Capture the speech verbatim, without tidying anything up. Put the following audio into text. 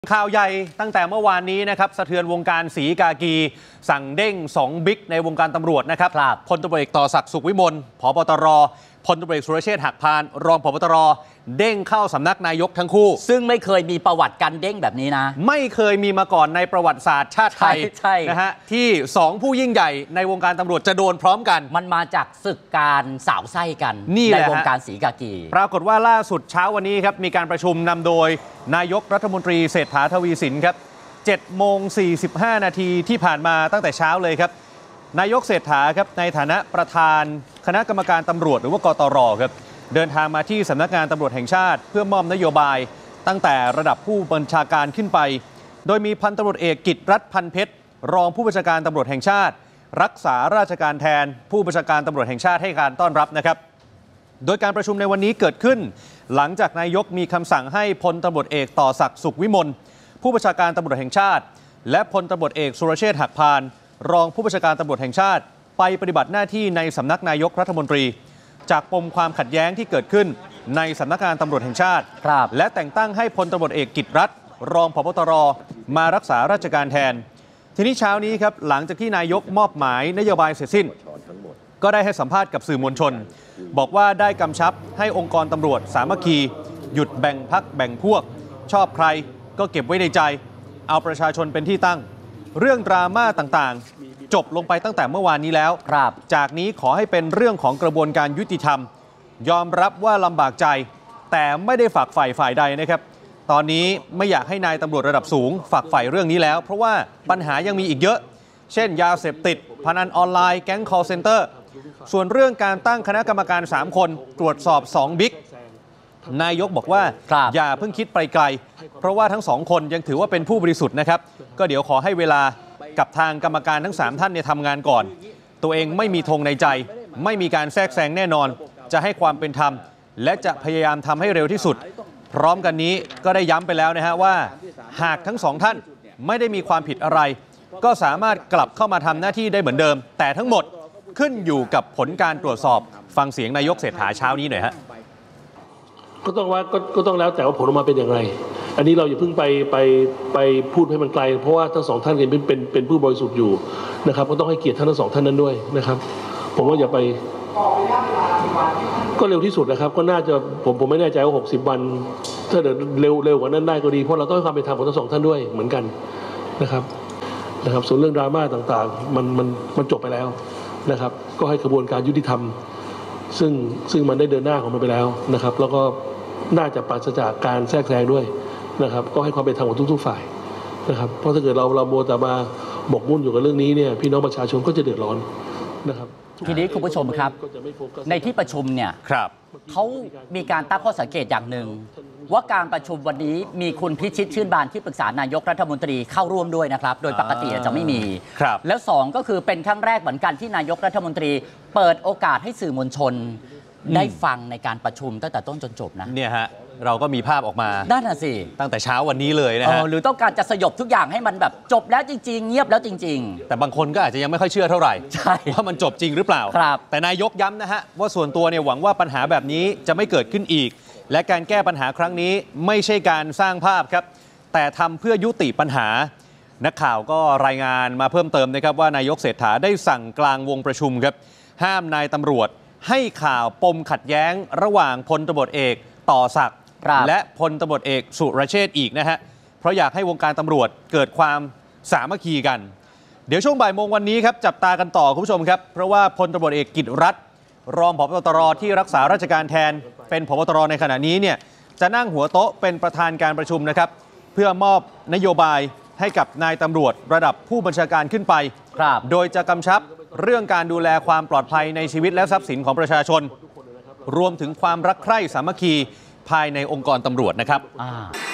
ข่าวใหญ่ตั้งแต่เมื่อวานนี้นะครับสะเทือนวงการศรีกากีสั่งเด้งสองบิ๊กในวงการตำรวจนะครับพลตำรวจเอกต่อศักดิ์สุขวิมลผบตรพลตำรวจเอกสุรเชษฐ์หักพานรองผบตรเด้งเข้าสำนักนายกทั้งคู่ซึ่งไม่เคยมีประวัติการเด้งแบบนี้นะไม่เคยมีมาก่อนในประวัติศาสตร์ชาติไทยนะฮะที่สองผู้ยิ่งใหญ่ในวงการตำรวจจะโดนพร้อมกันมันมาจากศึกการสาวไส้กันในวงการศรีกากีปรากฏว่าล่าสุดเช้าวันนี้ครับมีการประชุมนำโดยนายกรัฐมนตรีเศรษฐาทวีสินครับเจ็ดโมงสี่สิบห้านาทีที่ผ่านมาตั้งแต่เช้าเลยครับนายกเศรษฐาครับในฐานะประธานคณะกรรมการตำรวจหรือว่ากตรครับเดินทางมาที่สำนักงานตำรวจแห่งชาติเพื่อมอบนโยบายตั้งแต่ระดับผู้บัญชาการขึ้นไปโดยมีพันตำรวจเอกกิตติรัตน์พันเพชรรองผู้บัญชาการตำรวจแห่งชาติรักษาราชการแทนผู้บัญชาการตำรวจแห่งชาติให้การต้อนรับนะครับโดยการประชุมในวันนี้เกิดขึ้นหลังจากนายกมีคำสั่งให้พลตำรวจเอกต่อศักดิ์สุขวิมลผู้บัญชาการตำรวจแห่งชาติและพลตำรวจเอกสุรเชษฐ์หักพานรองผู้บัญชาการตำรวจแห่งชาติไปปฏิบัติหน้าที่ในสำนักนายกรัฐมนตรีจากปมความขัดแย้งที่เกิดขึ้นในสำนักงานตำรวจแห่งชาติและแต่งตั้งให้พลตำรวจเอกกิตติรัตน์รองผบตรมารักษาราชการแทนทีนี้เช้านี้ครับหลังจากที่นายกมอบหมายนโยบายเสร็จสิ้นก็ได้ให้สัมภาษณ์กับสื่อมวลชนบอกว่าได้กำชับให้องค์กรตำรวจสามัคคีหยุดแบ่งพรรคแบ่งพวกชอบใครก็เก็บไว้ในใจเอาประชาชนเป็นที่ตั้งเรื่องดราม่าต่างๆจบลงไปตั้งแต่เมื่อวานนี้แล้วจากนี้ขอให้เป็นเรื่องของกระบวนการยุติธรรมยอมรับว่าลำบากใจแต่ไม่ได้ฝักใฝ่ฝ่ายใดนะครับตอนนี้ไม่อยากให้นายตำรวจระดับสูงฝักใฝ่เรื่องนี้แล้วเพราะว่าปัญหายังมีอีกเยอะเช่นยาเสพติดพนันออนไลน์แก๊ง call center ส่วนเรื่องการตั้งคณะกรรมการสามคนตรวจสอบสองบิ๊กนายกบอกว่าอย่าเพิ่งคิดไปไกลเพราะว่าทั้งสองคนยังถือว่าเป็นผู้บริสุทธิ์นะครับก็เดี๋ยวขอให้เวลากับทางกรรมการทั้งสามท่านเนี่ยทำงานก่อนตัวเองไม่มีธงในใจไม่มีการแทรกแซงแน่นอนจะให้ความเป็นธรรมและจะพยายามทำให้เร็วที่สุดพร้อมกันนี้ก็ได้ย้ำไปแล้วนะฮะว่าหากทั้งสองท่านไม่ได้มีความผิดอะไรก็สามารถกลับเข้ามาทำหน้าที่ได้เหมือนเดิมแต่ทั้งหมดขึ้นอยู่กับผลการตรวจสอบฟังเสียงนายกเศรษฐาเช้านี้หน่อยฮะก็ต้องว่าก็ต้องแล้วแต่ว่าผลออกมาเป็นอย่างไรอันนี้เราอย่าเพิ่งไปไปไปพูดให้มันไกลเพราะว่าทั้งสองท่านเป็นเป็นเป็นผู้บริสุทธิ์อยู่นะครับก็ต้องให้เกียรติท่านทั้งสองท่านนั้นด้วยนะครับผมว่าอย่าไปก็เร็วที่สุดนะครับก็น่าจะผมผมไม่แน่ใจว่าหกสิบวันถ้าเดินเร็วเร็วกว่านั้นได้ก็ดีเพราะเราต้องให้ความเป็นธรรมของทั้งสองท่านด้วยเหมือนกันนะครับนะครับส่วนเรื่องดราม่าต่างๆมันมันมันจบไปแล้วนะครับก็ให้กระบวนการยุติธรรมซึ่งซึ่งมันได้เดินหน้าของมันไปแล้วนะครับแล้วก็น่าจะปราศจากการแทรกแซงด้วยนะครับก็ให้ความเป็นธรรมของทุกๆฝ่ายนะครับเพราะถ้าเกิดเราเราโมแต่มาหมกมุ่นอยู่กับเรื่องนี้เนี่ยพี่น้องประชาชนก็จะเดือดร้อนนะครับทีนี้คุณผู้ชมครับในที่ประชุมเนี่ยเขามีการตั้งข้อสังเกตอย่างหนึ่งว่าการประชุมวันนี้มีคุณพิชิตชื่นบานที่ปรึกษานายกรัฐมนตรีเข้าร่วมด้วยนะครับโดยปกติจะไม่มีแล้วสองก็คือเป็นครั้งแรกเหมือนกันที่นายกรัฐมนตรีเปิดโอกาสให้สื่อมวลชนได้ฟังในการประชุมตั้งแต่ต้นจนจบนะเนี่ยฮะเราก็มีภาพออกมาด้านน่ะสิตั้งแต่เช้าวันนี้เลยนะฮะหรือต้องการจะสยบทุกอย่างให้มันแบบจบแล้วจริงๆเงียบแล้วจริงๆแต่บางคนก็อาจจะยังไม่ค่อยเชื่อเท่าไหร่ใช่ว่ามันจบจริงหรือเปล่าแต่นายกย้ำนะฮะว่าส่วนตัวเนี่ยหวังว่าปัญหาแบบนี้จะไม่เกิดขึ้นอีกและการแก้ปัญหาครั้งนี้ไม่ใช่การสร้างภาพครับแต่ทำเพื่อยุติปัญหานักข่าวก็รายงานมาเพิ่มเติมนะครับว่านายกเศรษฐาได้สั่งกลางวงประชุมครับห้ามนายตำรวจให้ข่าวปมขัดแย้งระหว่างพลตำรวจเอกต่อศักดิ์และพลตำรวจเอกสุรเชษฐ์อีกนะฮะเพราะอยากให้วงการตำรวจเกิดความสามัคคีกันเดี๋ยวช่วงบ่ายโมงวันนี้ครับจับตากันต่อคุณผู้ชมครับเพราะว่าพลตำรวจเอกกิตติรัตน์รองผบตรที่รักษาราชการแทนเป็นผบตรในขณะนี้เนี่ยจะนั่งหัวโต๊ะเป็นประธานการประชุมนะครับเพื่อมอบนโยบายให้กับนายตำรวจระดับผู้บัญชาการขึ้นไปโดยจะกำชับเรื่องการดูแลความปลอดภัยในชีวิตและทรัพย์สินของประชาชนรวมถึงความรักใคร่สามัคคีภายในองค์กรตำรวจนะครับ